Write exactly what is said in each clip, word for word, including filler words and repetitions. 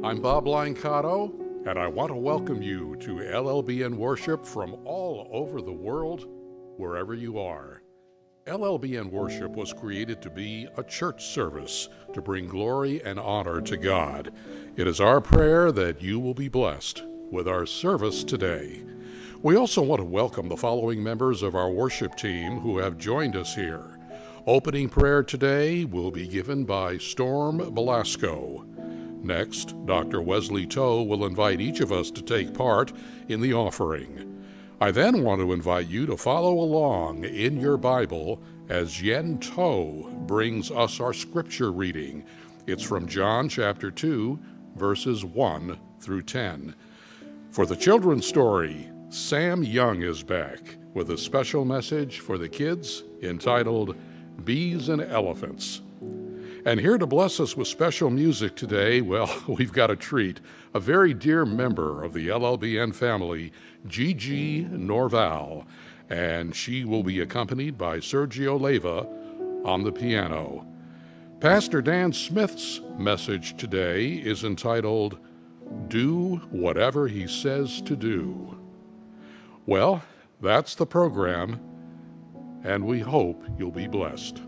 I'm Bob Lincotto, and I want to welcome you to L L B N Worship from all over the world, wherever you are. L L B N Worship was created to be a church service to bring glory and honor to God. It is our prayer that you will be blessed with our service today. We also want to welcome the following members of our worship team who have joined us here. Opening prayer today will be given by Storm Belasco. Next, Doctor Wesley Toe will invite each of us to take part in the offering. I then want to invite you to follow along in your Bible as Yen Toe brings us our scripture reading. It's from John chapter two, verses one through ten. For the children's story, Sam Young is back with a special message for the kids entitled Bees and Elephants. And here to bless us with special music today, well, we've got a treat. A very dear member of the L L B N family, Gigi Norval, and she will be accompanied by Sergio Leyva on the piano. Pastor Dan Smith's message today is entitled, Do Whatever He Says to Do. Well, that's the program, and we hope you'll be blessed.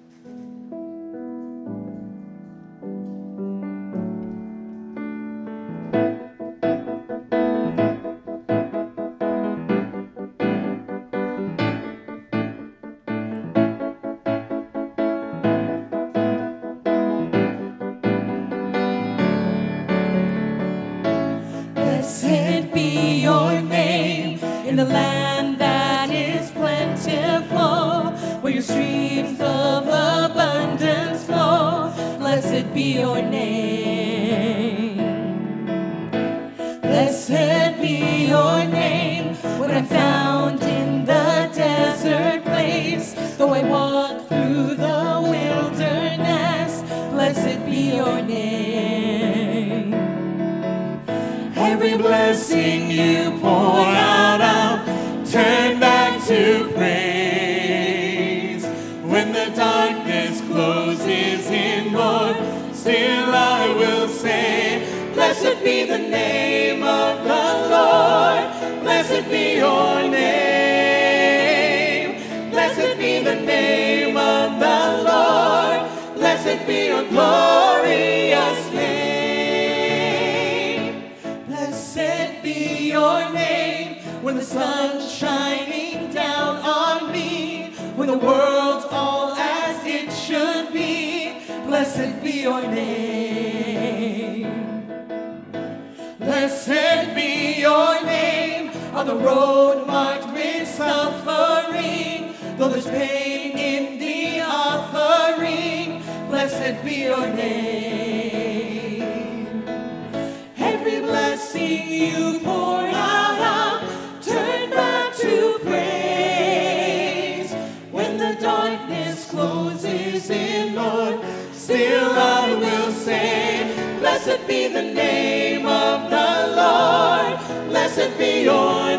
Blessed be your name in the land that is plentiful, where your streams of abundance flow. Blessed be your name. Blessed be your name when I'm found in the desert place. Though I walk through the wilderness, blessed be your name. Every blessing you pour out, I'll turn back to praise. When the darkness closes in, Lord, still I will say, blessed be the name of the Lord. Blessed be your name. Blessed be the name of the Lord. Blessed be your glorious name. Blessed be your name when the sun's shining down on me, when the world's all as it should be. Blessed be your name. Blessed be your name on the road marked with suffering, though there's pain in the offering. Blessed be your name. Every blessing you pour out, I'll turn back to praise. When the darkness closes in, Lord, still I will say, blessed be the name of the Lord. Blessed be your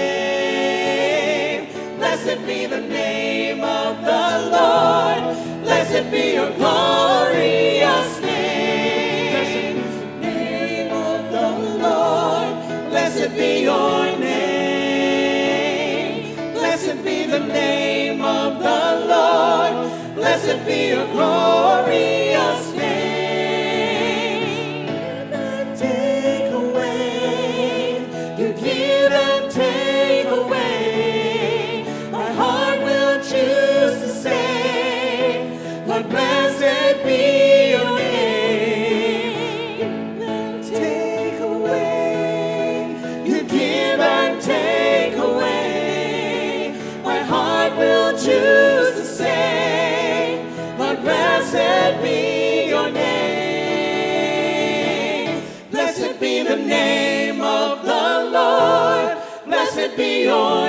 name. Blessed be the name of the Lord. Blessed be your glorious name. Name of the Lord. Blessed be your name. Blessed be the name of the Lord. Blessed be your glorious name. Take away, you give and take away. My heart will choose to say, Lord, blessed be your name. Take away, you give and take away. My heart will choose to say, Lord, blessed be your name. Blessed be the name of the Lord. Blessed be your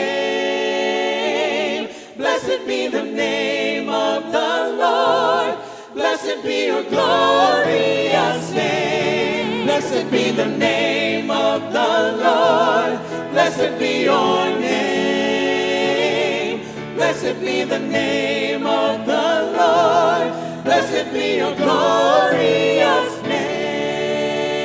name. Blessed be the name of the Lord. Blessed be your glorious name. Blessed be the name of the Lord. Blessed be your name. Blessed be the name of the Lord. Blessed be your glorious name.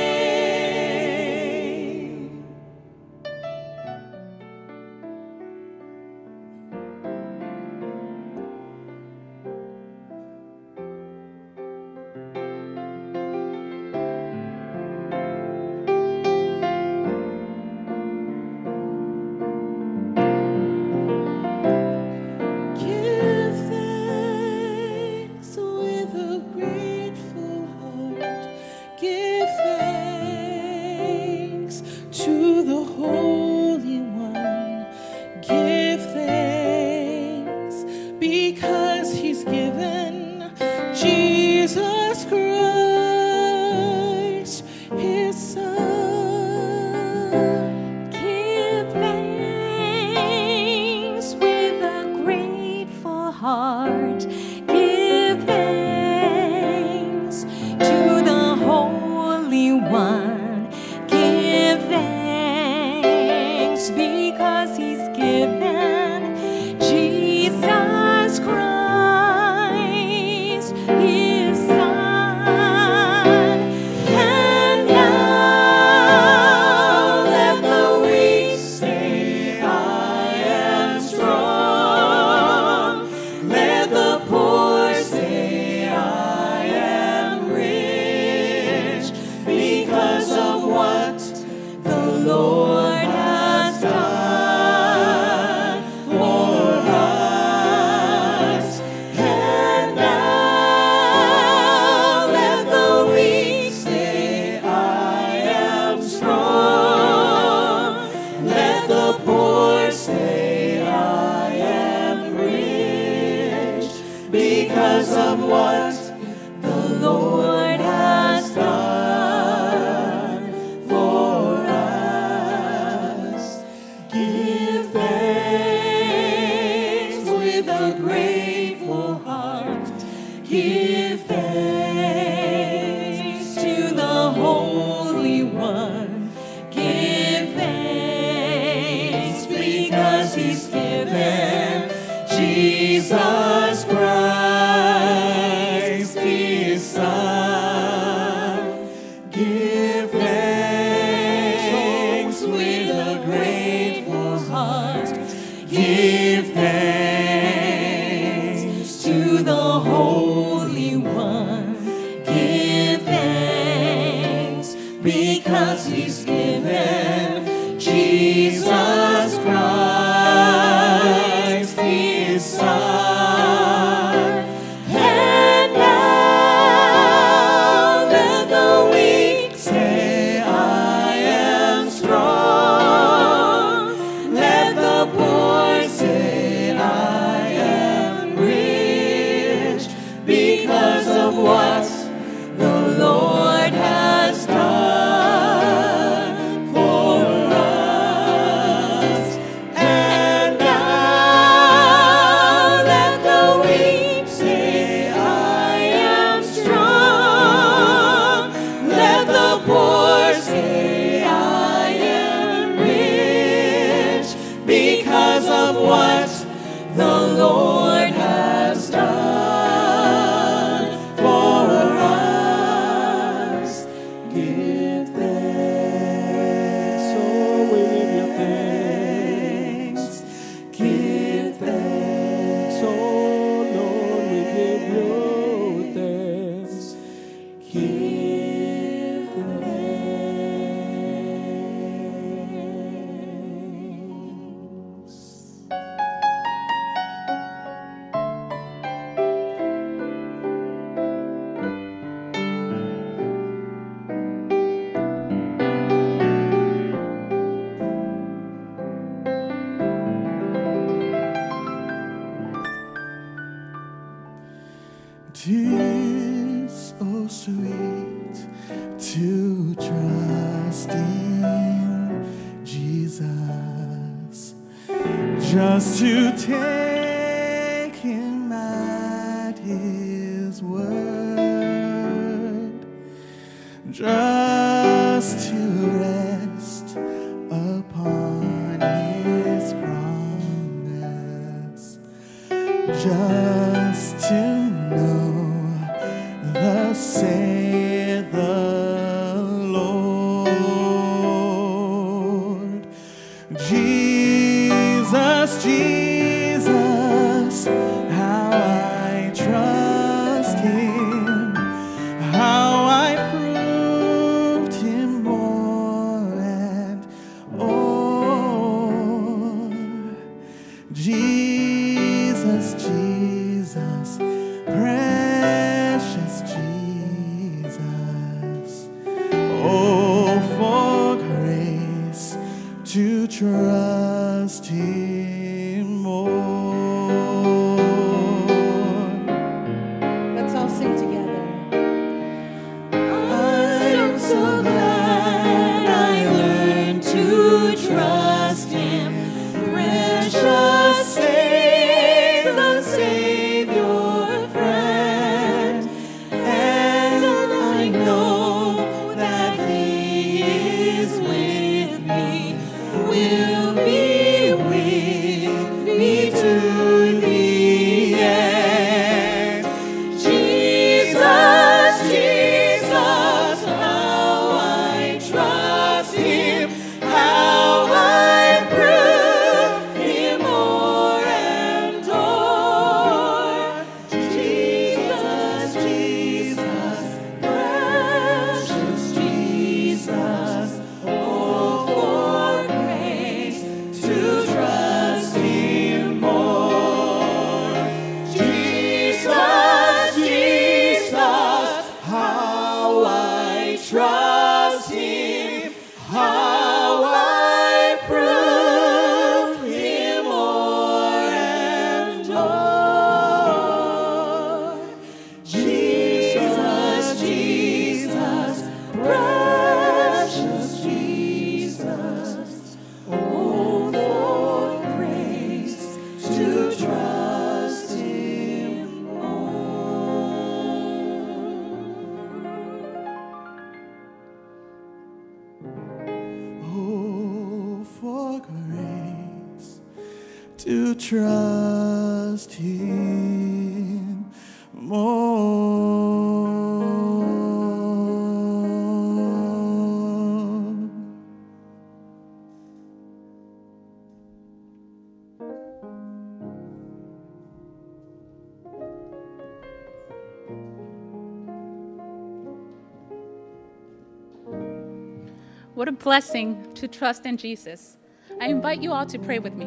give thanks to the Holy One. Give thanks because He's given Jesus Christ, His Son. And now let the weak say, I am strong. Let the poor say, I am rich, because of what the Lord has done for us. And now let the weak say, I am strong. Let the poor say, I am rich, because of what the Lord has done for us. Give thanks. So we give you thanks. Give thanks. So Lord, we give you thanks. Give thanks. Tis so sweet to trust in Jesus, just to take Him at His word, just to rest upon His promise, just to know thus saith the Lord. Jesus, Jesus, how I trust Him, how I proved Him more and more. Jesus, Jesus, precious Jesus, oh, for grace to trust Him more. Let's all sing together. I'm so glad I learned to trust Him, precious Savior, Savior, friend, and I know that He is with me, will be with me to the end. Jesus, Jesus, how I trust Him, how I prove Him more and more. Jesus, Jesus, precious Jesus, oh, for grace to trust Him more. Jesus, Jesus, how I trust Him, how I prove Him more and more. Jesus, Jesus, precious Jesus, oh, for grace to trust Him more. Oh, for grace to trust Him more. What a blessing to trust in Jesus. I invite you all to pray with me.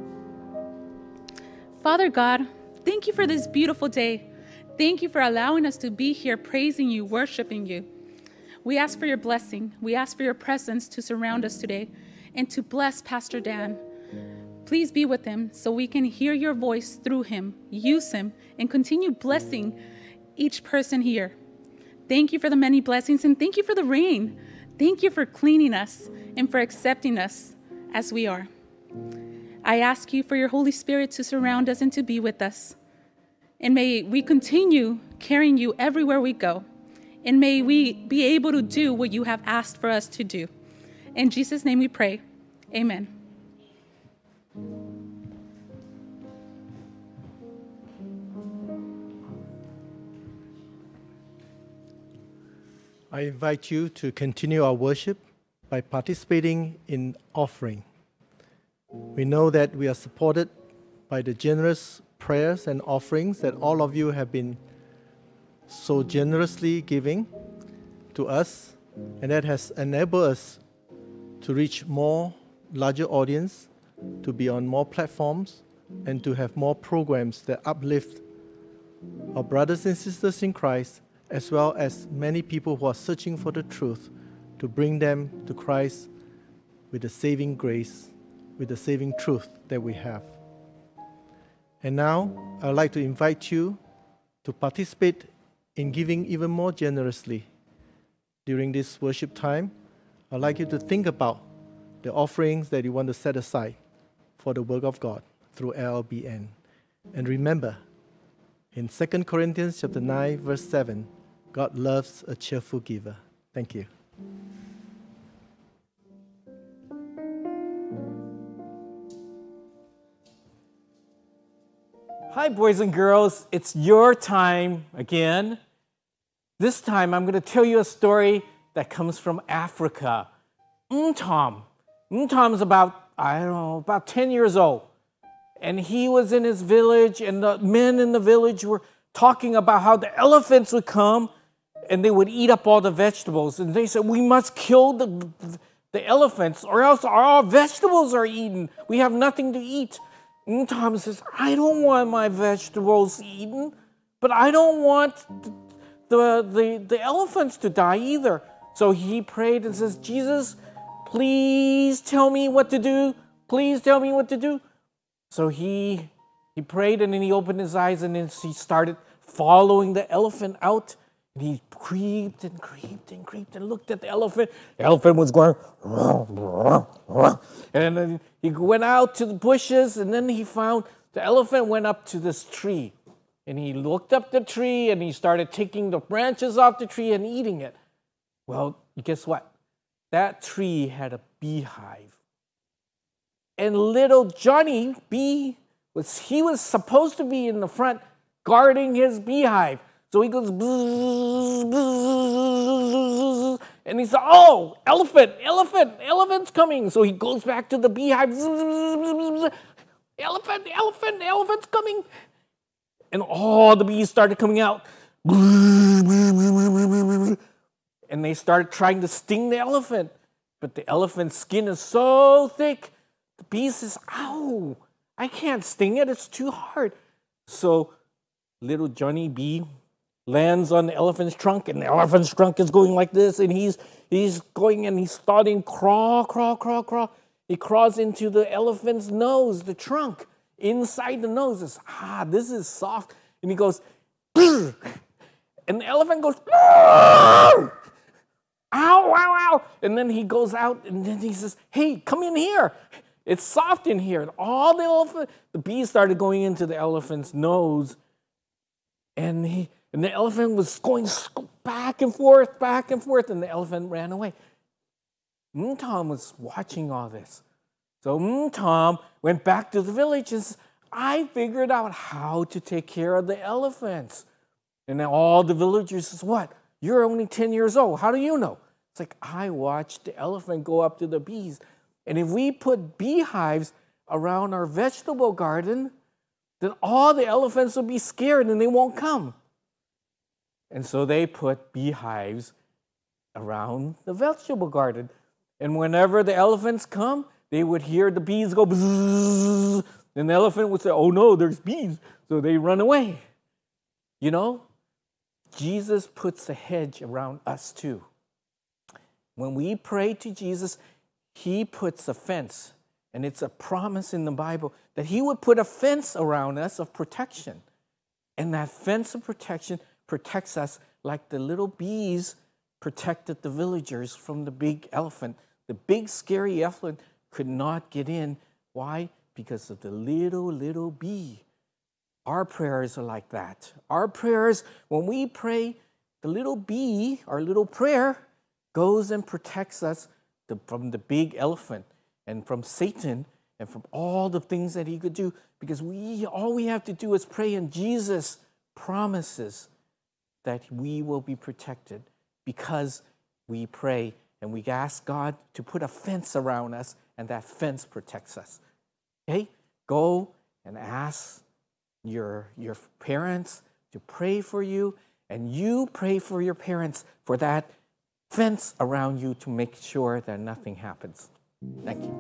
Father God, thank you for this beautiful day. Thank you for allowing us to be here praising you, worshiping you. We ask for your blessing. We ask for your presence to surround us today and to bless Pastor Dan. Please be with him so we can hear your voice through him, use him, and continue blessing each person here. Thank you for the many blessings, and thank you for the rain. Thank you for cleaning us and for accepting us as we are. I ask you for your Holy Spirit to surround us and to be with us. And may we continue carrying you everywhere we go. And may we be able to do what you have asked for us to do. In Jesus' name we pray. Amen. I invite you to continue our worship by participating in offering. We know that we are supported by the generous prayers and offerings that all of you have been so generously giving to us, and that has enabled us to reach more larger audience, to be on more platforms, and to have more programs that uplift our brothers and sisters in Christ, as well as many people who are searching for the truth, to bring them to Christ with the saving grace, with the saving truth that we have. And now, I'd like to invite you to participate in giving even more generously. During this worship time, I'd like you to think about the offerings that you want to set aside for the work of God through L L B N. And remember, in Second Corinthians chapter nine, verse seven, God loves a cheerful giver. Thank you. Hi, boys and girls. It's your time again. This time, I'm going to tell you a story that comes from Africa. Tom. Tom's about, I don't know, about ten years old. And he was in his village, and the men in the village were talking about how the elephants would come and they would eat up all the vegetables. And they said, we must kill the, the elephants or else our vegetables are eaten. We have nothing to eat. And Tom says, I don't want my vegetables eaten, but I don't want the, the, the elephants to die either. So he prayed and says, Jesus, please tell me what to do. Please tell me what to do. So he, he prayed, and then he opened his eyes, and then he started following the elephant out. And he creeped and creeped and creeped and looked at the elephant. The elephant was going, and then he went out to the bushes, and then he found the elephant went up to this tree. And he looked up the tree, and he started taking the branches off the tree and eating it. Well, guess what? That tree had a beehive. And little Johnny Bee, was he was supposed to be in the front guarding his beehive. So he goes, bzz, bzz, and he said, oh, elephant, elephant, elephant's coming. So he goes back to the beehive, bzz, bzz, bzz, bzz, elephant, elephant, elephant's coming. And all the bees started coming out. And they started trying to sting the elephant. But the elephant's skin is so thick, the bee says, ow, I can't sting it, it's too hard. So little Johnny Bee lands on the elephant's trunk, and the elephant's trunk is going like this, and he's he's going and he's starting crawl, crawl, crawl, crawl. He crawls into the elephant's nose, the trunk. Inside the nose is, ah, this is soft. And he goes, and the elephant goes, ow, ow, ow. And then he goes out, and then he says, hey, come in here. It's soft in here. And all the elephant, the bees started going into the elephant's nose, and he And the elephant was going back and forth, back and forth, and the elephant ran away. Tom was watching all this. So Tom went back to the village and said, I figured out how to take care of the elephants. And then all the villagers says, what? You're only ten years old. How do you know? It's like, I watched the elephant go up to the bees. And if we put beehives around our vegetable garden, then all the elephants will be scared and they won't come. And so they put beehives around the vegetable garden. And whenever the elephants come, they would hear the bees go bzzz, and the elephant would say, oh no, there's bees. So they run away. You know, Jesus puts a hedge around us too. When we pray to Jesus, he puts a fence. And it's a promise in the Bible that he would put a fence around us of protection. And that fence of protection protects us like the little bees protected the villagers from the big elephant. The big, scary elephant could not get in. Why? Because of the little, little bee. Our prayers are like that. Our prayers, when we pray, the little bee, our little prayer, goes and protects us the, from the big elephant and from Satan and from all the things that he could do. Because we, all we have to do is pray, and Jesus promises that we will be protected because we pray and we ask God to put a fence around us, and that fence protects us. Okay? Go and ask your, your parents to pray for you, and you pray for your parents for that fence around you to make sure that nothing happens. Thank you.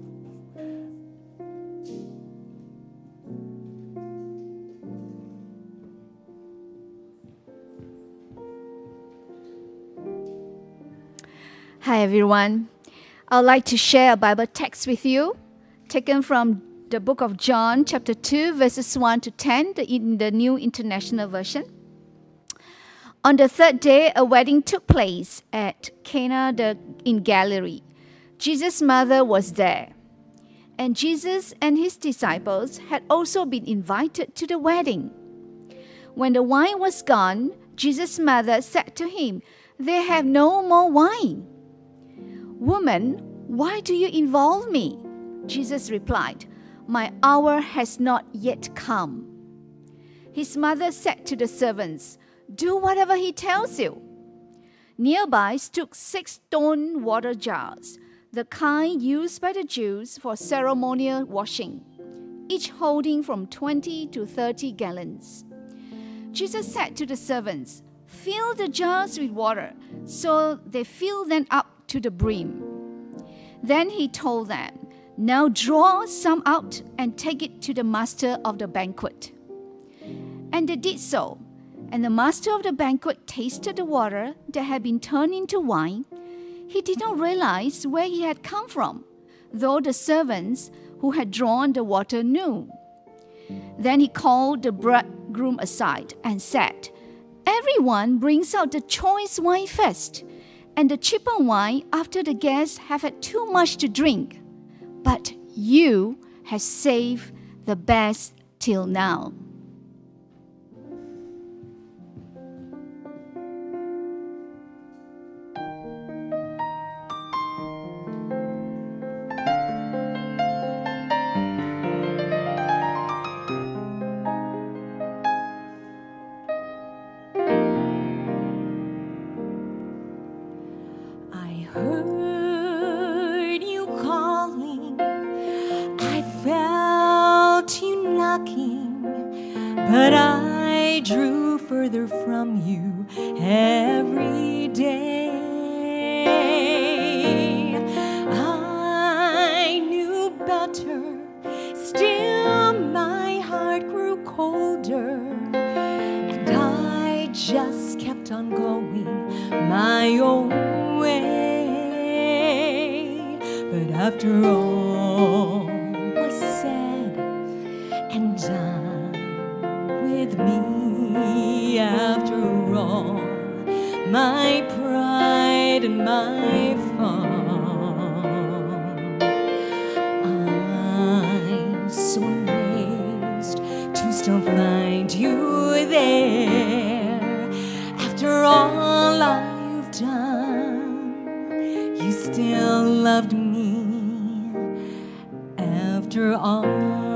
Hi everyone. I'd like to share a Bible text with you, taken from the book of John, chapter two, verses one to ten, in the New International Version. On the third day, a wedding took place at Cana the, in Galilee. Jesus' mother was there, and Jesus and his disciples had also been invited to the wedding. When the wine was gone, Jesus' mother said to him, "They have no more wine." "Woman, why do you involve me?" Jesus replied, "My hour has not yet come." His mother said to the servants, "Do whatever he tells you." Nearby stood six stone water jars, the kind used by the Jews for ceremonial washing, each holding from twenty to thirty gallons. Jesus said to the servants, "Fill the jars with water," so they filled them up to the brim. Then he told them, "Now draw some out and take it to the master of the banquet." And they did so. And the master of the banquet tasted the water that had been turned into wine. He did not realize where he had come from, though the servants who had drawn the water knew. Then he called the bridegroom aside and said, "Everyone brings out the choice wine first, and the cheaper wine after the guests have had too much to drink. But you have saved the best till now." Heard you calling, I felt you knocking, but I drew further from you every day. I knew better, still my heart grew colder, and I just kept on going my own way. But after all was said and done with me, after all, my pride and my fun, I'm so amazed to still find you there. After all I've done, you still loved me. After all,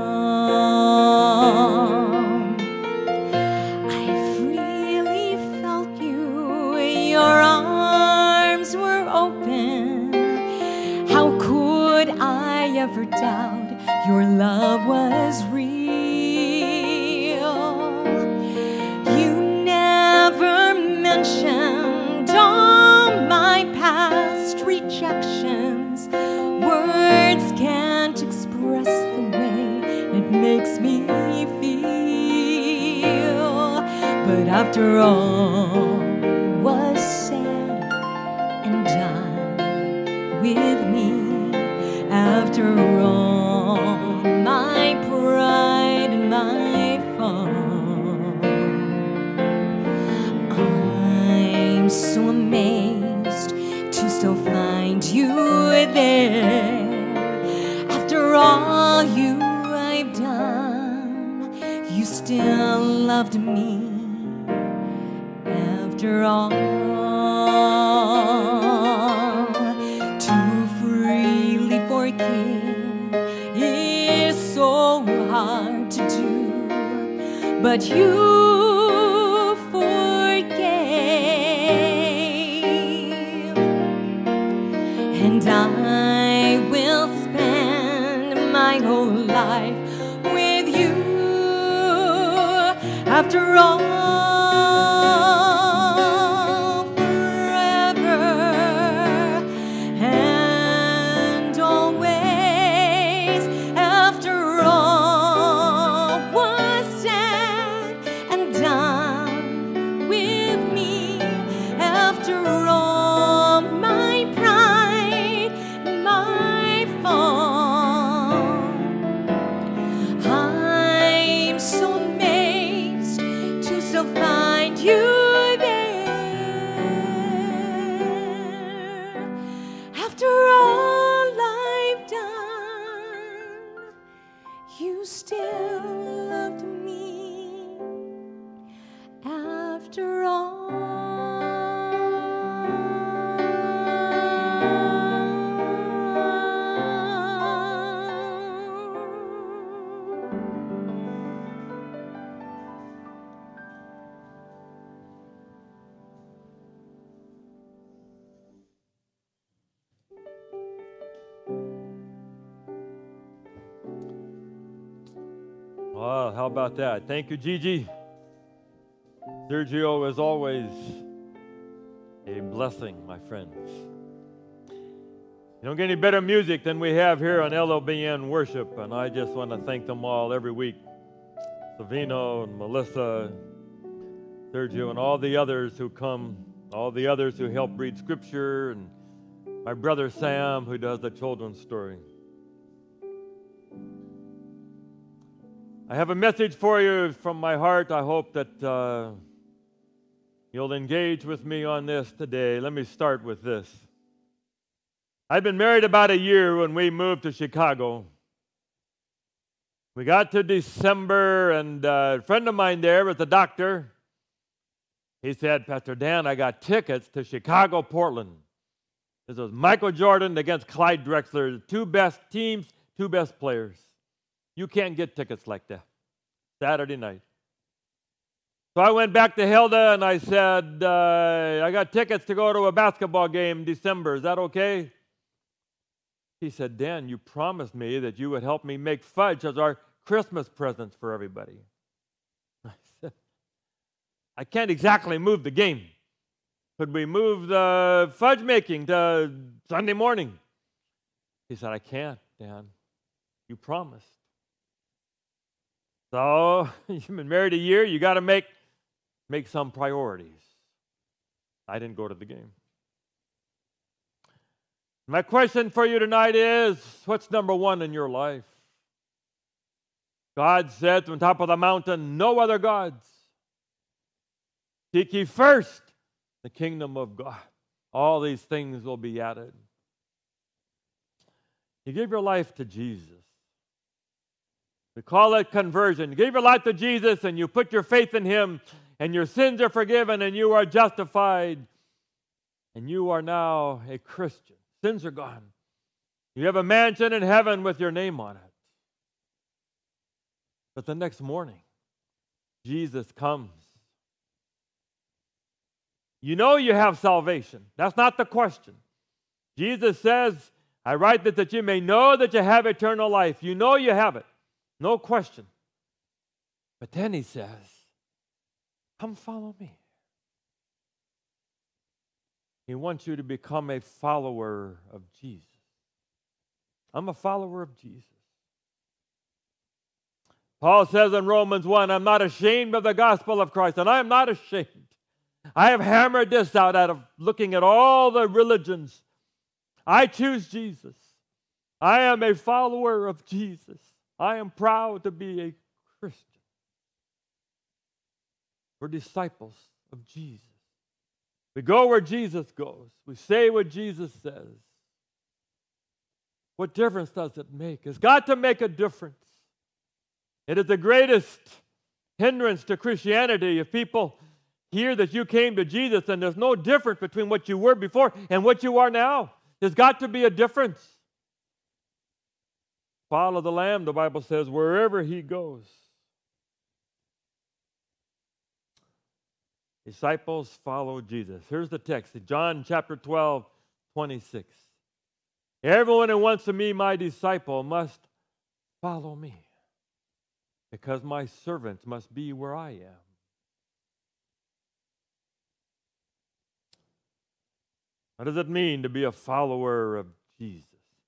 I freely felt you. Your arms were open. How could I ever doubt your love was real? You never mentioned all my past rejection. after all was said and done with me, after all my pride and my fall, I'm so amazed to still find you there. After all you I've done, you still loved me. After all, to freely forgive is so hard to do, but you forgave, and I will spend my whole life with you. After all, Wow, how about that? Thank you, Gigi. Sergio, as always, a blessing, my friends. You don't get any better music than we have here on L L B N Worship, and I just want to thank them all every week. Savino and Melissa, Sergio, and all the others who come, all the others who help read Scripture, and my brother Sam, who does the children's story. I have a message for you from my heart. I hope that uh, you'll engage with me on this today. Let me start with this. I'd been married about a year when we moved to Chicago. We got to December, and uh, a friend of mine there was a doctor. He said, Pastor Dan, I got tickets to Chicago, Portland. This was Michael Jordan against Clyde Drexler, the two best teams, two best players. You can't get tickets like that. Saturday night. So I went back to Hilda and I said, uh, I got tickets to go to a basketball game in December. Is that okay? He said, Dan, you promised me that you would help me make fudge as our Christmas presents for everybody. I said, I can't exactly move the game. Could we move the fudge making to Sunday morning? He said, I can't, Dan. You promised. So you've been married a year, you got to make, make some priorities. I didn't go to the game. My question for you tonight is, what's number one in your life? God said from the top of the mountain, no other gods. Seek ye first the kingdom of God. All these things will be added. You give your life to Jesus. We call it conversion. You give your life to Jesus and you put your faith in Him, and your sins are forgiven and you are justified, and you are now a Christian. Sins are gone. You have a mansion in heaven with your name on it. But the next morning, Jesus comes. You know you have salvation. That's not the question. Jesus says, I write that, that you may know that you have eternal life. You know you have it. No question. But then He says, come follow me. He wants you to become a follower of Jesus. I'm a follower of Jesus. Paul says in Romans one, I'm not ashamed of the gospel of Christ, and I am not ashamed. I have hammered this out out of looking at all the religions. I choose Jesus. I am a follower of Jesus. I am proud to be a Christian. We're disciples of Jesus. We go where Jesus goes. We say what Jesus says. What difference does it make? It's got to make a difference. It is the greatest hindrance to Christianity if people hear that you came to Jesus and there's no difference between what you were before and what you are now. There's got to be a difference. Follow the Lamb, the Bible says, wherever he goes. Disciples follow Jesus. Here's the text, John chapter twelve, twenty-six. Everyone who wants to be my disciple must follow me, because my servants must be where I am. What does it mean to be a follower of Jesus?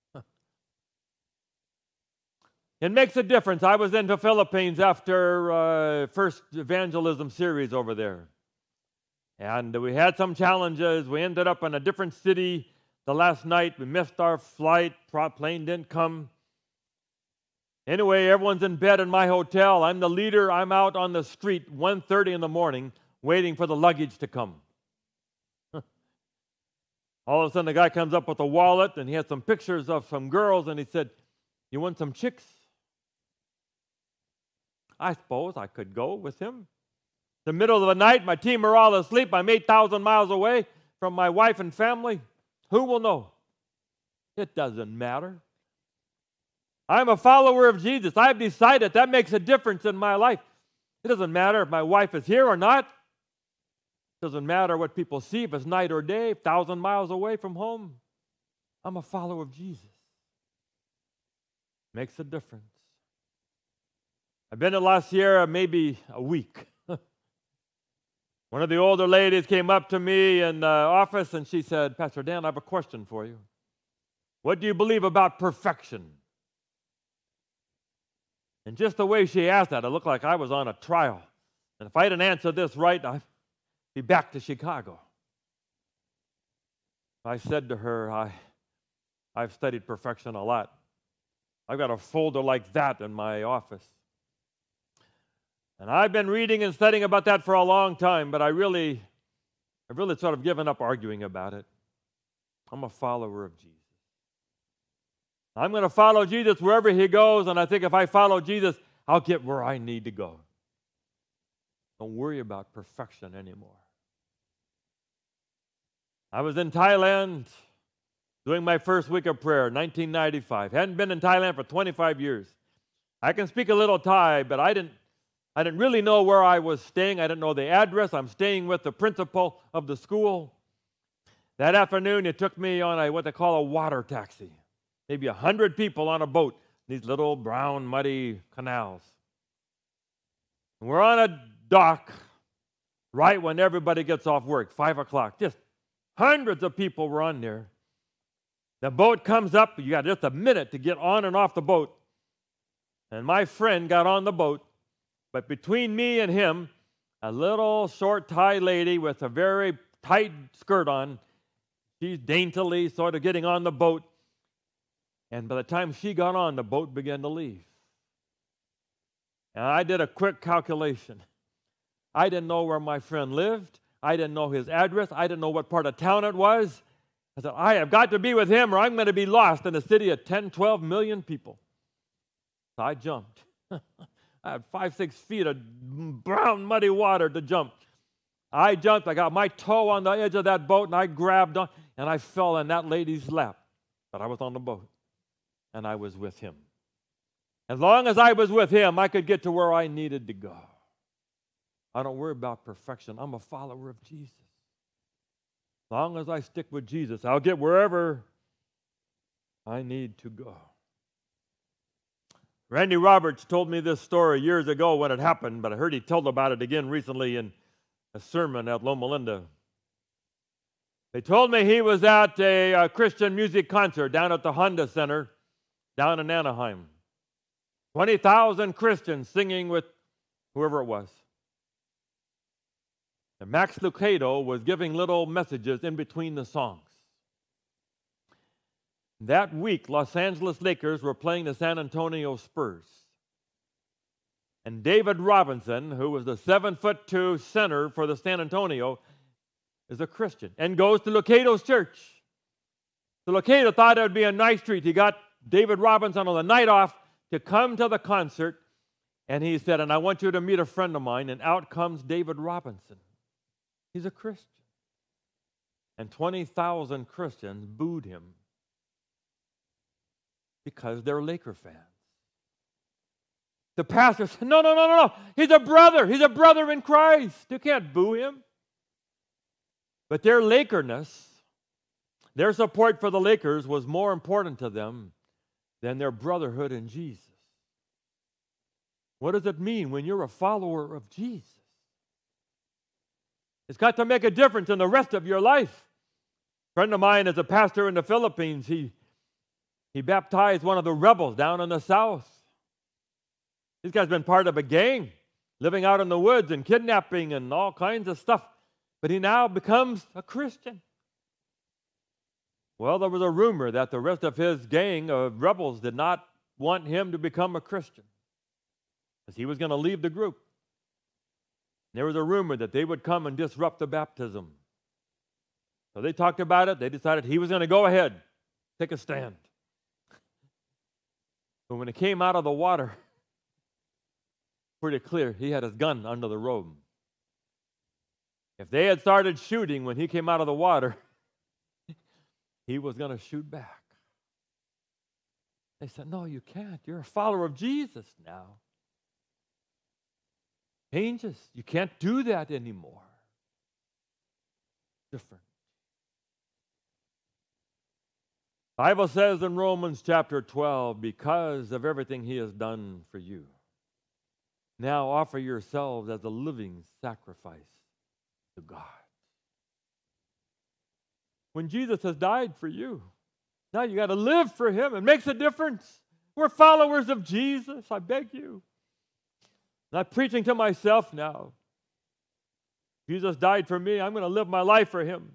It makes a difference. I was in the Philippines after uh, first evangelism series over there. And we had some challenges. We ended up in a different city the last night. We missed our flight. Plane didn't come. Anyway, everyone's in bed in my hotel. I'm the leader. I'm out on the street one thirty in the morning waiting for the luggage to come. All of a sudden, the guy comes up with a wallet, and he had some pictures of some girls, and he said, you want some chicks? I suppose I could go with him. The middle of the night, my team are all asleep. I'm eight thousand miles away from my wife and family. Who will know? It doesn't matter. I'm a follower of Jesus. I've decided that makes a difference in my life. It doesn't matter if my wife is here or not. It doesn't matter what people see, if it's night or day, a thousand miles away from home. I'm a follower of Jesus. Makes a difference. I've been in La Sierra maybe a week. One of the older ladies came up to me in the office and she said, Pastor Dan, I have a question for you. What do you believe about perfection? And just the way she asked that, it looked like I was on a trial. And if I didn't answer this right, I'd be back to Chicago. I said to her, I, I've studied perfection a lot. I've got a folder like that in my office. And I've been reading and studying about that for a long time, but I really, I've really sort of given up arguing about it. I'm a follower of Jesus. I'm going to follow Jesus wherever he goes, and I think if I follow Jesus, I'll get where I need to go. Don't worry about perfection anymore. I was in Thailand doing my first week of prayer, nineteen ninety-five. Hadn't been in Thailand for twenty-five years. I can speak a little Thai, but I didn't I didn't really know where I was staying. I didn't know the address. I'm staying with the principal of the school. That afternoon, he took me on a, what they call a water taxi. Maybe a hundred people on a boat, these little brown, muddy canals. And we're on a dock right when everybody gets off work, five o'clock. Just hundreds of people were on there. The boat comes up. You got just a minute to get on and off the boat. And my friend got on the boat. But between me and him, a little short Thai lady with a very tight skirt on, she's daintily sort of getting on the boat. And by the time she got on, the boat began to leave. And I did a quick calculation. I didn't know where my friend lived. I didn't know his address. I didn't know what part of town it was. I said, I have got to be with him or I'm going to be lost in a city of ten, twelve million people. So I jumped. I had five, six feet of brown, muddy water to jump. I jumped. I got my toe on the edge of that boat, and I grabbed on, and I fell in that lady's lap. But I was on the boat, and I was with him. As long as I was with him, I could get to where I needed to go. I don't worry about perfection. I'm a follower of Jesus. As long as I stick with Jesus, I'll get wherever I need to go. Randy Roberts told me this story years ago when it happened, but I heard he told about it again recently in a sermon at Loma Linda. They told me he was at a, a Christian music concert down at the Honda Center down in Anaheim. twenty thousand Christians singing with whoever it was. And Max Lucado was giving little messages in between the songs. That week, Los Angeles Lakers were playing the San Antonio Spurs. And David Robinson, who was the seven foot two center for the San Antonio, is a Christian and goes to Lucado's church. So Lucado thought it would be a nice treat. He got David Robinson on the night off to come to the concert, and he said, and I want you to meet a friend of mine, and out comes David Robinson. He's a Christian. And twenty thousand Christians booed him because they're Laker fans. The pastor said, no, no, no, no, no. He's a brother. He's a brother in Christ. You can't boo him. But their Lakerness, their support for the Lakers was more important to them than their brotherhood in Jesus. What does it mean when you're a follower of Jesus? It's got to make a difference in the rest of your life. A friend of mine is a pastor in the Philippines. He, he baptized one of the rebels down in the south. This guy's been part of a gang, living out in the woods and kidnapping and all kinds of stuff. But he now becomes a Christian. Well, there was a rumor that the rest of his gang of rebels did not want him to become a Christian, because he was going to leave the group. There was a rumor that they would come and disrupt the baptism. So they talked about it. They decided he was going to go ahead, take a stand. But when he came out of the water, pretty clear, he had his gun under the robe. If they had started shooting when he came out of the water, he was going to shoot back. They said, no, you can't. You're a follower of Jesus now. Changes. You can't do that anymore. Different. The Bible says in Romans chapter twelve, because of everything he has done for you, now offer yourselves as a living sacrifice to God. When Jesus has died for you, now you got to live for him. It makes a difference. We're followers of Jesus, I beg you. Not preaching to myself now. Jesus died for me. I'm going to live my life for him.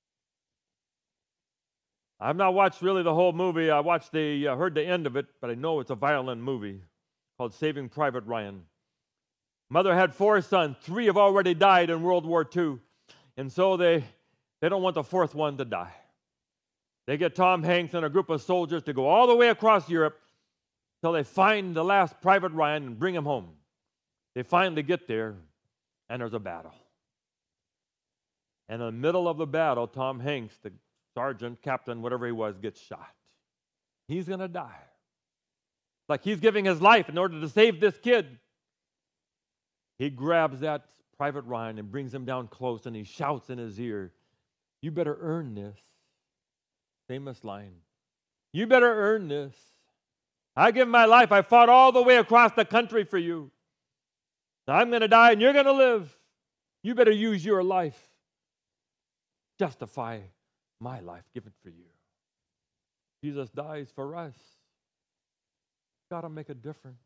I've not watched really the whole movie. I watched the, uh, heard the end of it, but I know it's a violent movie called Saving Private Ryan. Mother had four sons. Three have already died in World War Two. And so they, they don't want the fourth one to die. They get Tom Hanks and a group of soldiers to go all the way across Europe until they find the last Private Ryan and bring him home. They finally get there, and there's a battle. And in the middle of the battle, Tom Hanks, the sergeant, captain, whatever he was, gets shot. He's going to die. Like he's giving his life in order to save this kid. He grabs that Private Ryan and brings him down close, and he shouts in his ear, you better earn this. Famous line. You better earn this. I give my life. I fought all the way across the country for you. Now I'm going to die and you're going to live. You better use your life. Justify my life given for you. Jesus dies for us. Got to make a difference.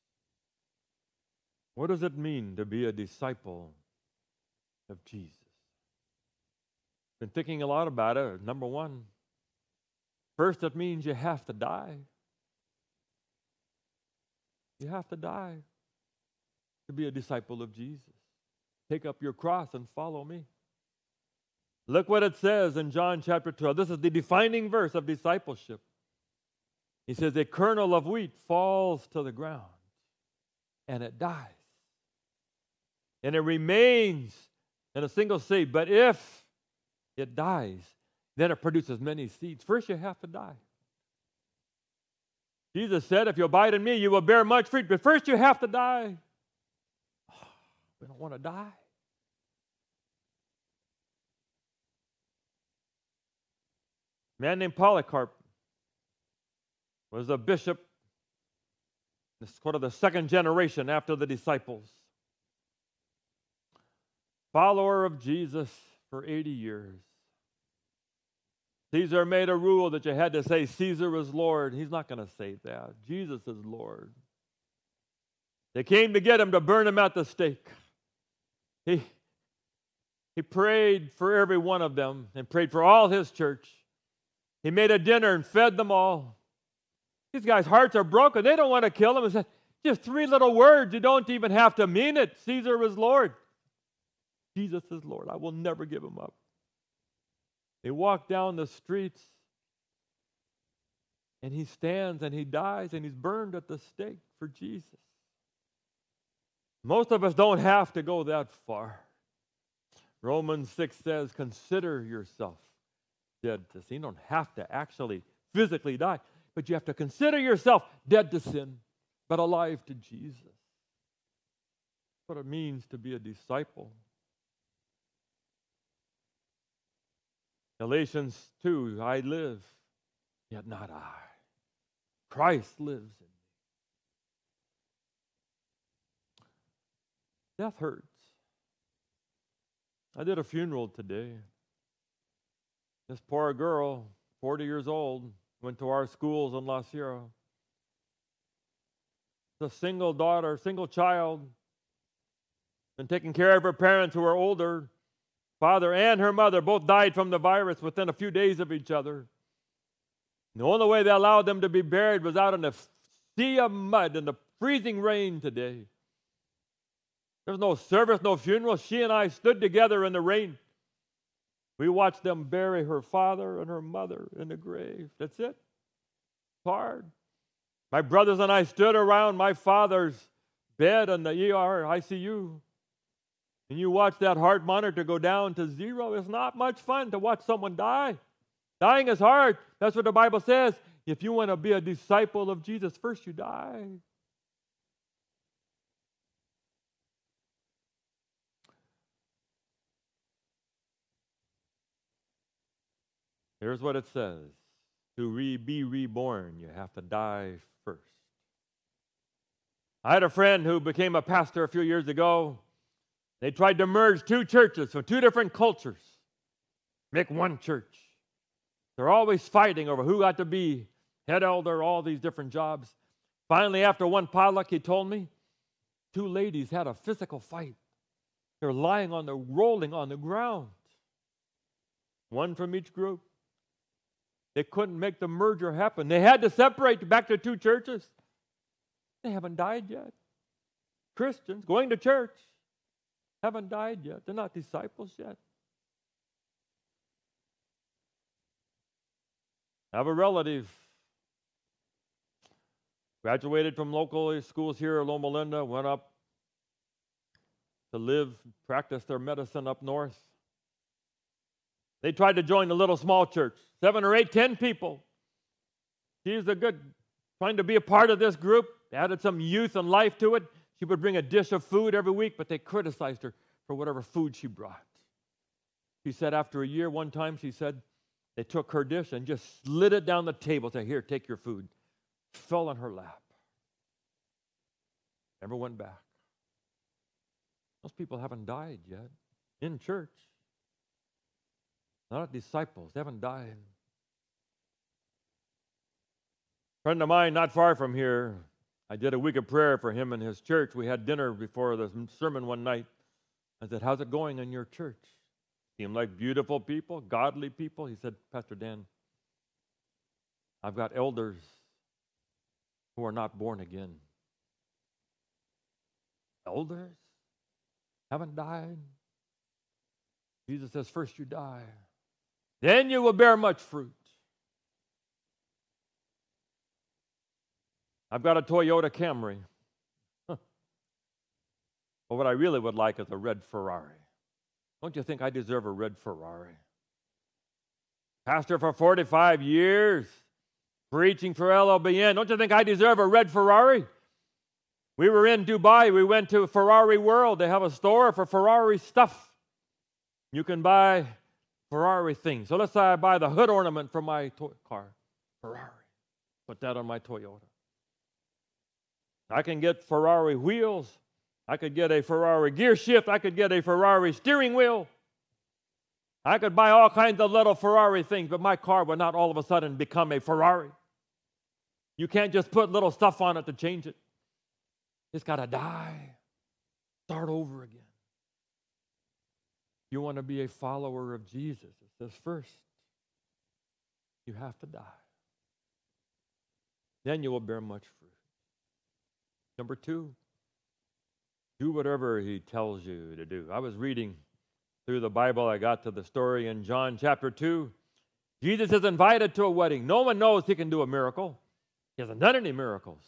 What does it mean to be a disciple of Jesus? Been thinking a lot about it. Number one, first it means you have to die. You have to die to be a disciple of Jesus. Take up your cross and follow me. Look what it says in John chapter twelve. This is the defining verse of discipleship. He says, a kernel of wheat falls to the ground and it dies. And it remains in a single seed. But if it dies, then it produces many seeds. First, you have to die. Jesus said, if you abide in me, you will bear much fruit. But first, you have to die. Oh, we don't want to die. A man named Polycarp was a bishop, sort of the second generation after the disciples. Follower of Jesus for eighty years. Caesar made a rule that you had to say Caesar is Lord. He's not going to say that. Jesus is Lord. They came to get him to burn him at the stake. He, he prayed for every one of them and prayed for all his church. He made a dinner and fed them all. These guys' hearts are broken. They don't want to kill him. He said, just three little words. You don't even have to mean it. Caesar is Lord. Jesus is Lord. I will never give him up. They walk down the streets, and he stands and he dies and he's burned at the stake for Jesus. Most of us don't have to go that far. Romans six says, consider yourself dead to sin. You don't have to actually physically die, but you have to consider yourself dead to sin, but alive to Jesus. That's what it means to be a disciple. Galatians two, I live, yet not I. Christ lives in me. Death hurts. I did a funeral today. This poor girl, forty years old, went to our schools in La Sierra. It's a single daughter, single child, been taking care of her parents who are older. Father and her mother both died from the virus within a few days of each other. The only way they allowed them to be buried was out in the sea of mud in the freezing rain today. There was no service, no funeral. She and I stood together in the rain. We watched them bury her father and her mother in the grave. That's it. It's hard. My brothers and I stood around my father's bed in the E R, I C U. And you watch that heart monitor go down to zero. It's not much fun to watch someone die. Dying is hard. That's what the Bible says. If you want to be a disciple of Jesus, first you die. Here's what it says. To re- be reborn, you have to die first. I had a friend who became a pastor a few years ago. They tried to merge two churches from two different cultures, make one church. They're always fighting over who got to be head elder, all these different jobs. Finally, after one potluck, he told me, two ladies had a physical fight. They're lying on the, rolling on the ground. One from each group. They couldn't make the merger happen. They had to separate back to two churches. They haven't died yet. Christians going to church haven't died yet. They're not disciples yet. I have a relative, graduated from local schools here at Loma Linda, went up to live, practice their medicine up north. They tried to join a little small church, seven or eight, ten people. She's a good, trying to be a part of this group, added some youth and life to it. She would bring a dish of food every week, but they criticized her for whatever food she brought. She said after a year, one time, she said, they took her dish and just slid it down the table, said, here, take your food. Fell on her lap. Never went back. Those people haven't died yet in church. They're not disciples. They haven't died. A friend of mine not far from here, I did a week of prayer for him and his church. We had dinner before the sermon one night. I said, how's it going in your church? Seemed like beautiful people, godly people. He said, Pastor Dan, I've got elders who are not born again. Elders haven't died. Jesus says, first you die. Then you will bear much fruit. I've got a Toyota Camry. Huh. But what I really would like is a red Ferrari. Don't you think I deserve a red Ferrari? Pastor for forty-five years, preaching for L L B N. Don't you think I deserve a red Ferrari? We were in Dubai. We went to Ferrari World. They have a store for Ferrari stuff. You can buy Ferrari things. So let's say I buy the hood ornament for my to- car. Ferrari. Put that on my Toyota. I can get Ferrari wheels. I could get a Ferrari gear shift. I could get a Ferrari steering wheel. I could buy all kinds of little Ferrari things, but my car would not all of a sudden become a Ferrari. You can't just put little stuff on it to change it. It's got to die. Start over again. You want to be a follower of Jesus. It says first, you have to die. Then you will bear much fruit. Number two, do whatever he tells you to do. I was reading through the Bible. I got to the story in John chapter two. Jesus is invited to a wedding. No one knows he can do a miracle. He hasn't done any miracles.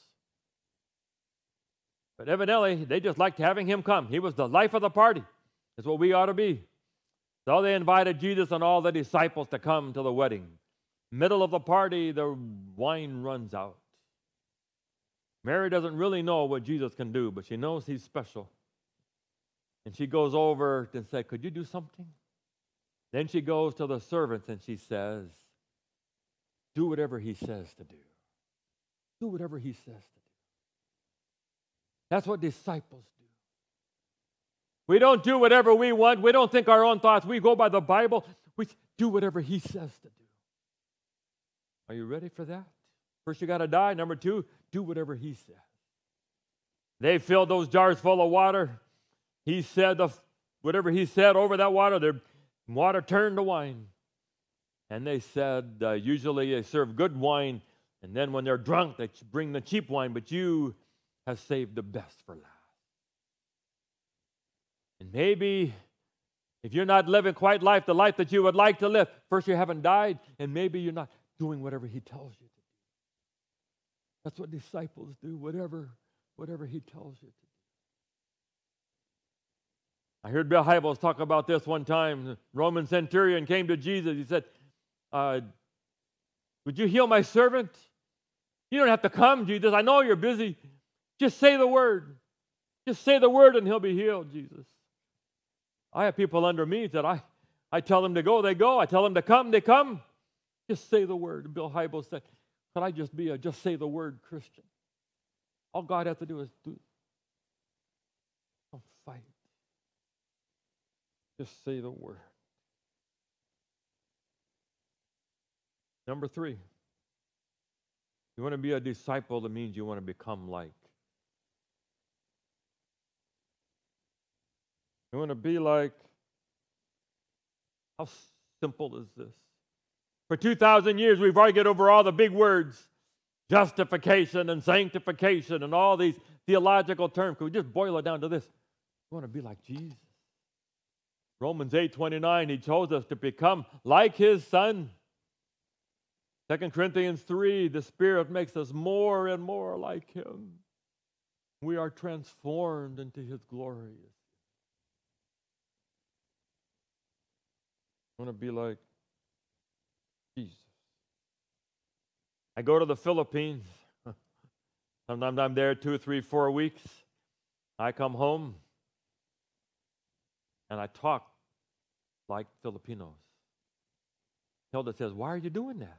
But evidently, they just liked having him come. He was the life of the party. That's what we ought to be. So they invited Jesus and all the disciples to come to the wedding. Middle of the party, the wine runs out. Mary doesn't really know what Jesus can do, but she knows he's special. And she goes over and says, could you do something? Then she goes to the servants and she says, do whatever he says to do. Do whatever he says to do. That's what disciples do. We don't do whatever we want. We don't think our own thoughts. We go by the Bible. We do whatever he says to do. Are you ready for that? First, you got to die. Number two, do whatever he says. They filled those jars full of water. He said the, whatever he said over that water, the water turned to wine. And they said, uh, usually they serve good wine, and then when they're drunk, they bring the cheap wine, but you have saved the best for last. And maybe if you're not living quite life, the life that you would like to live, first you haven't died, and maybe you're not doing whatever he tells you to do. That's what disciples do, whatever, whatever he tells you to do. I heard Bill Hybels talk about this one time. The Roman centurion came to Jesus. He said, uh, would you heal my servant? You don't have to come, Jesus. I know you're busy. Just say the word. Just say the word and he'll be healed, Jesus. I have people under me that I, I tell them to go, they go. I tell them to come, they come. Just say the word. Bill Hybels said, could I just be a just say the word Christian? All God has to do is do. Don't fight. Just say the word. Number three, you want to be a disciple, that means you want to become like. You want to be like, how simple is this? For two thousand years, we've argued over all the big words, justification and sanctification and all these theological terms. Can we just boil it down to this? You want to be like Jesus. Romans eight twenty-nine, he chose us to become like his Son. Second Corinthians three, the Spirit makes us more and more like him. We are transformed into his glory. I want to be like Jesus. I go to the Philippines. Sometimes I'm there two, three, four weeks. I come home and I talk like Filipinos. Hilda says, why are you doing that?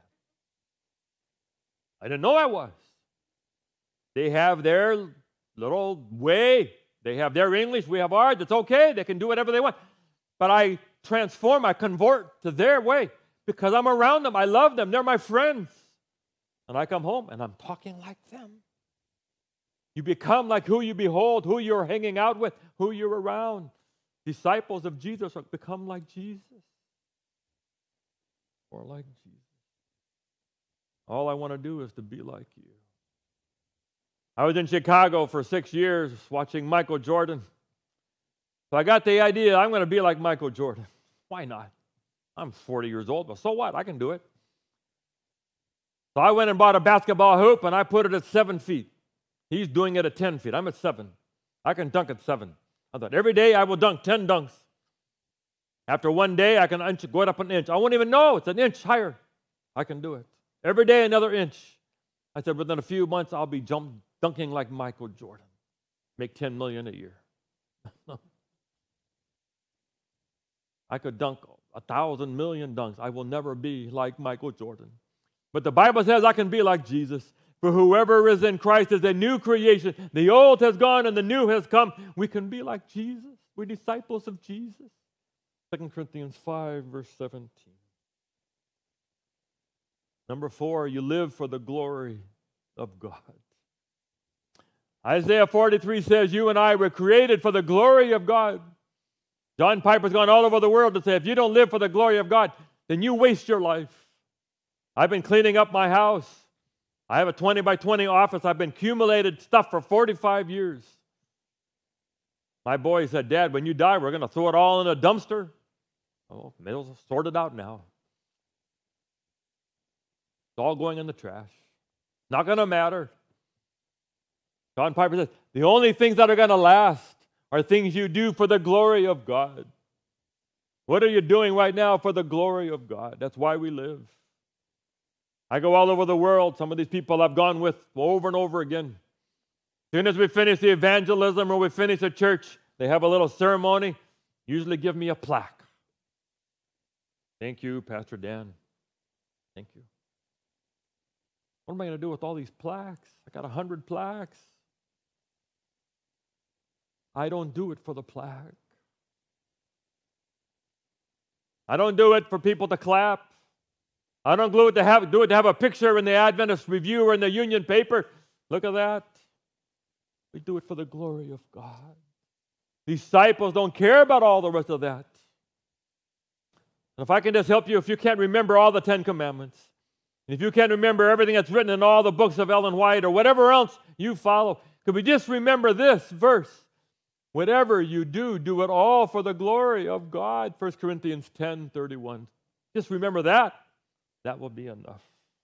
I didn't know I was. They have their little way. They have their English. We have ours. It's okay. They can do whatever they want. But I transform, I convert to their way because I'm around them. I love them. They're my friends. And I come home and I'm talking like them. You become like who you behold, who you're hanging out with, who you're around. Disciples of Jesus are become like Jesus or like Jesus. All I want to do is to be like you. I was in Chicago for six years watching Michael Jordan. So I got the idea, I'm going to be like Michael Jordan. Why not? I'm forty years old, but so what? I can do it. So I went and bought a basketball hoop, and I put it at seven feet. He's doing it at ten feet. I'm at seven. I can dunk at seven. I thought, every day I will dunk ten dunks. After one day, I can inch, go up an inch. I won't even know. It's an inch higher. I can do it. Every day, another inch. I said, within a few months, I'll be jump, dunking like Michael Jordan. Make ten million dollars a year. I could dunk a thousand million dunks. I will never be like Michael Jordan. But the Bible says I can be like Jesus. For whoever is in Christ is a new creation. The old has gone and the new has come. We can be like Jesus. We're disciples of Jesus. Second Corinthians five, verse seventeen. Number four, you live for the glory of God. Isaiah forty-three says, you and I were created for the glory of God. John Piper's gone all over the world to say, if you don't live for the glory of God, then you waste your life. I've been cleaning up my house. I have a twenty by twenty office. I've been accumulated stuff for forty-five years. My boy said, Dad, when you die, we're going to throw it all in a dumpster. Oh, middle's sorted out now. It's all going in the trash. Not going to matter. John Piper says, the only things that are going to last are things you do for the glory of God. What are you doing right now for the glory of God? That's why we live. I go all over the world. Some of these people I've gone with over and over again. As soon as we finish the evangelism or we finish a church, they have a little ceremony, usually give me a plaque. Thank you, Pastor Dan. Thank you. What am I going to do with all these plaques? I got a hundred plaques. I don't do it for the plaque. I don't do it for people to clap. I don't do it to have, do it to have a picture in the Adventist Review or in the Union paper. Look at that. We do it for the glory of God. Disciples don't care about all the rest of that. And if I can just help you, if you can't remember all the Ten Commandments, and if you can't remember everything that's written in all the books of Ellen White or whatever else you follow, could we just remember this verse? Whatever you do, do it all for the glory of God. First Corinthians ten thirty-one. Just remember that. That will be enough.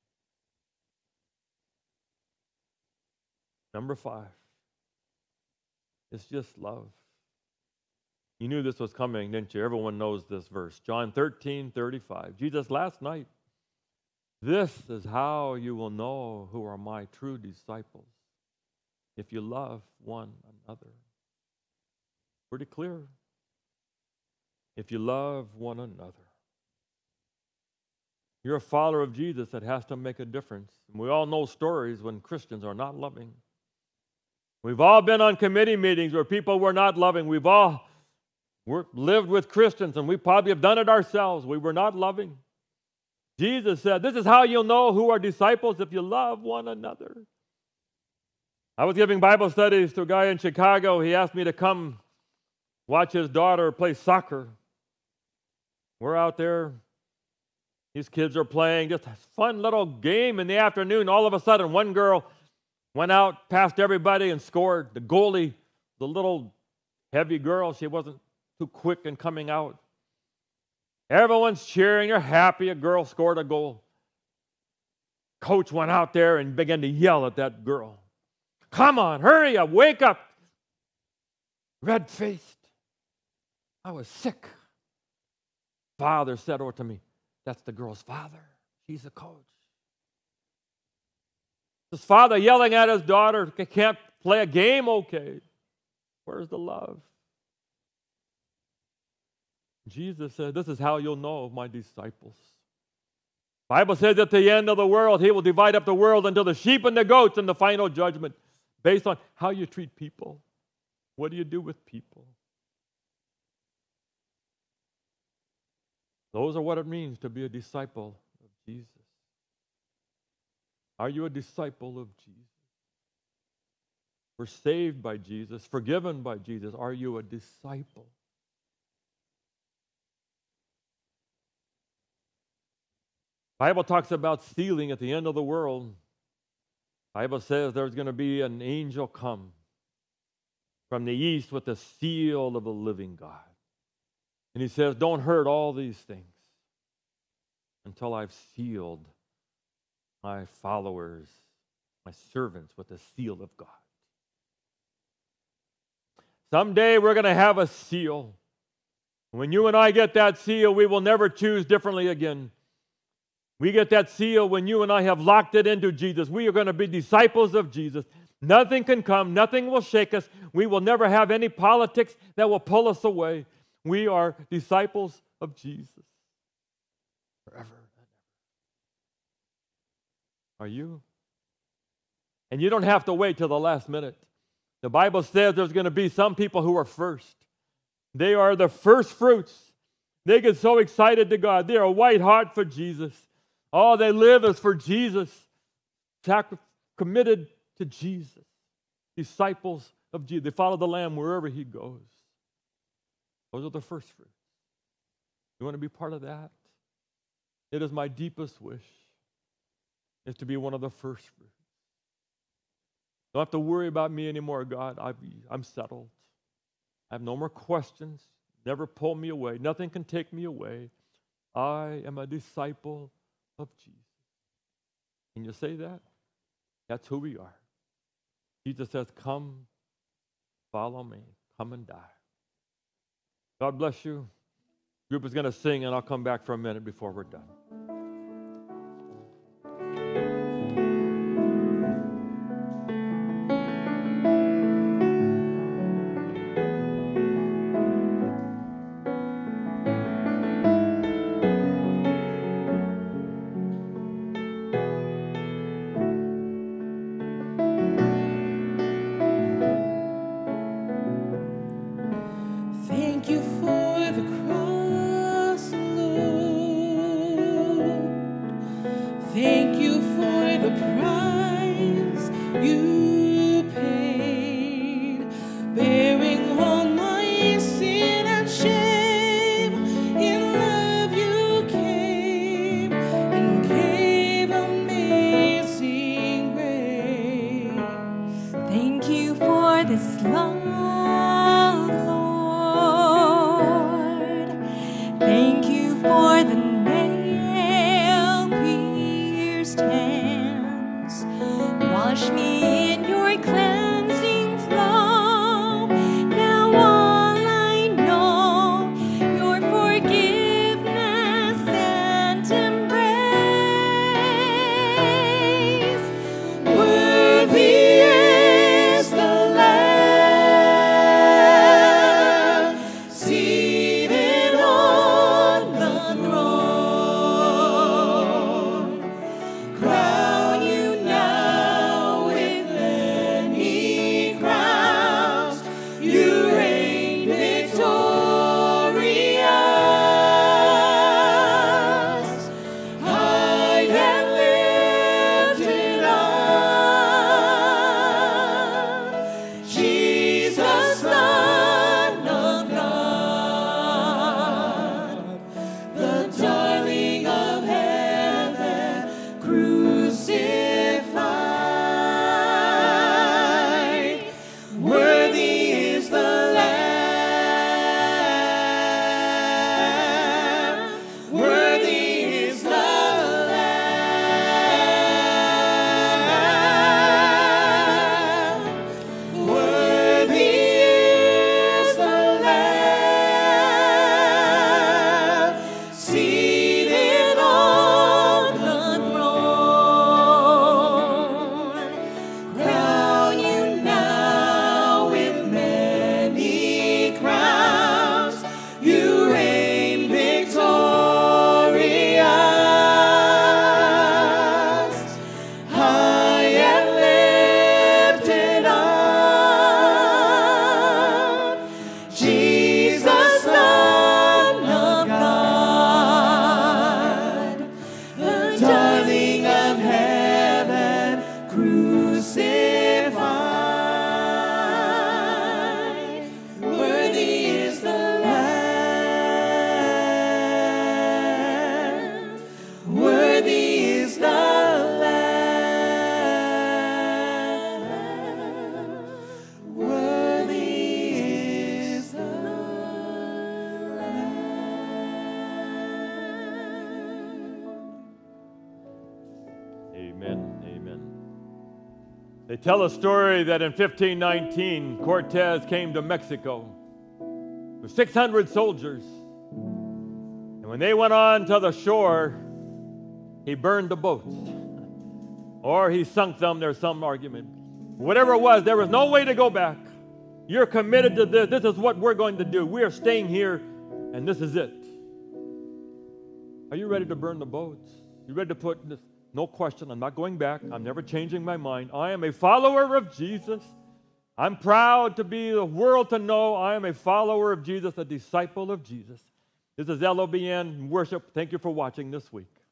Number five. It's just love. You knew this was coming, didn't you? Everyone knows this verse. John thirteen thirty-five. Jesus, last night, this is how you will know who are my true disciples, if you love one another. Pretty clear. If you love one another. You're a follower of Jesus that has to make a difference. And we all know stories when Christians are not loving. We've all been on committee meetings where people were not loving. We've all worked, lived with Christians, and we probably have done it ourselves. We were not loving. Jesus said, this is how you'll know who are disciples, if you love one another. I was giving Bible studies to a guy in Chicago. He asked me to come watch his daughter play soccer. We're out there. These kids are playing just a fun little game in the afternoon. All of a sudden, one girl went out past everybody and scored. The goalie, the little heavy girl, she wasn't too quick in coming out. Everyone's cheering. They're happy. A girl scored a goal. Coach went out there and began to yell at that girl. Come on, hurry up, wake up. Red-faced. I was sick. Father said over to me, that's the girl's father. He's a coach. His father yelling at his daughter, can't play a game okay. Where's the love? Jesus said, this is how you'll know my disciples. The Bible says at the end of the world, he will divide up the world into the sheep and the goats in the final judgment based on how you treat people. What do you do with people? Those are what it means to be a disciple of Jesus. Are you a disciple of Jesus? We're saved by Jesus, forgiven by Jesus. Are you a disciple? The Bible talks about sealing at the end of the world. The Bible says there's going to be an angel come from the east with the seal of the living God. And he says, don't hurt all these things until I've sealed my followers, my servants, with the seal of God. Someday we're going to have a seal. When you and I get that seal, we will never choose differently again. We get that seal when you and I have locked it into Jesus. We are going to be disciples of Jesus. Nothing can come, nothing will shake us. We will never have any politics that will pull us away. We are disciples of Jesus forever and ever. Are you? And you don't have to wait till the last minute. The Bible says there's going to be some people who are first. They are the first fruits. They get so excited to God. They are white hot for Jesus. All they live is for Jesus, committed to Jesus. disciples of Jesus. They follow the Lamb wherever he goes. Those are the first fruits. You want to be part of that? It is my deepest wish, is to be one of the first fruits. Don't have to worry about me anymore, God. I've, I'm settled. I have no more questions. Never pull me away. Nothing can take me away. I am a disciple of Jesus. Can you say that? That's who we are. Jesus says, come, follow me. Come and die. God bless you. The group is going to sing, and I'll come back for a minute before we're done. Thank you for the cross, Lord. Thank you for the price you paid, bearing all my sin and shame. In love you came and gave amazing grace. Thank you for this love, Lord. Thank you for the nail-pierced hands. Wash me in your cleansing flow. Now all I know, your forgiveness and embrace. Worthy is the Lamb seated on the throne. Crown you now with many crowns. You reign victorious, high and lifted up. Jesus, Son of God, the darling of heaven, crucified. Worthy is the Lamb. Worthy is the Lamb. Worthy is the Lamb seated on the throne. Crown you now with many crowns. You reign victorious, high and lifted up. Jesus, Son of God, the darling of heaven, crucified. Worthy is the Lamb. Worthy is the Lamb. Worthy is the Lamb. Amen. Amen. They tell a story that in fifteen nineteen, Cortez came to Mexico with six hundred soldiers. And when they went on to the shore, he burned the boats. Or he sunk them, there's some argument. Whatever it was, there was no way to go back. You're committed to this. This is what we're going to do. We are staying here, and this is it. Are you ready to burn the boats? You ready to put this? No question, I'm not going back. I'm never changing my mind. I am a follower of Jesus. I'm proud to be the world to know I am a follower of Jesus, a disciple of Jesus. This is L L B N Worship. Thank you for watching this week.